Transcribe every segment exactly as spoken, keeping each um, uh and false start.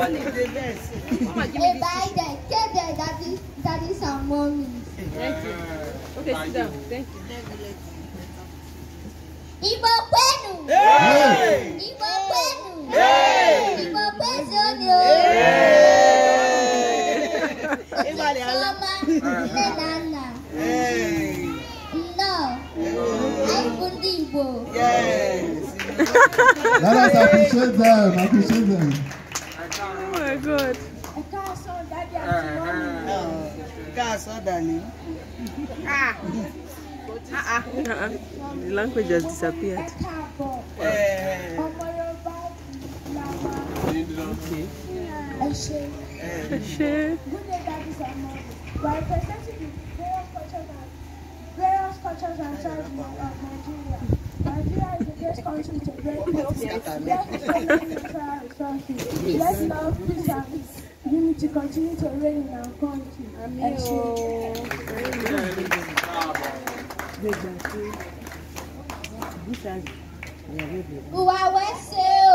Hey, bye then. Tell them daddy, daddy's and mommy. Thank you. Okay, sit down. Thank you. Ibo kwenu. Hey! Ibo kwenu. Hey! Ibo kwenu. Hey! Mama, Nana. Hey! No. I'm Bundi Igbo. Yes! Let us appreciate them, appreciate them. Oh my God. I can't saw daddy and mommy. Oh, God, so darling. Ah. Uh-uh. Uh-uh. The language has disappeared. Hey! Okay. Eshe. Share. Good day, daddies and mommy. We are representing the various cultures and various cultures and tribes of Nigeria. Nigeria is the best country to break peace. Let's respect natural resources. Let's love peace and unity continue to reign in our country. Eshe. Uwa wese o.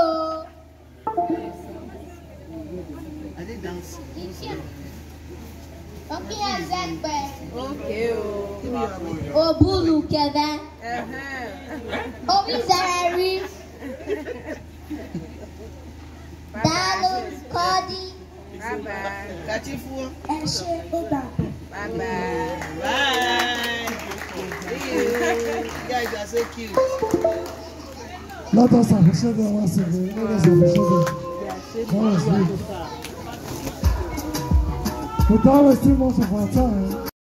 I did dance. Oki azekpe. Okay. Oh. Obulu keve. Uh-huh. Omi zarari. Dalu kodi. Bye-bye. Kachifu. Eshe oba. Bye-bye. Bye. See you. You guys are so cute. Let us appreciate them once again. Let us appreciate them. Honestly. Without wasting much of our time.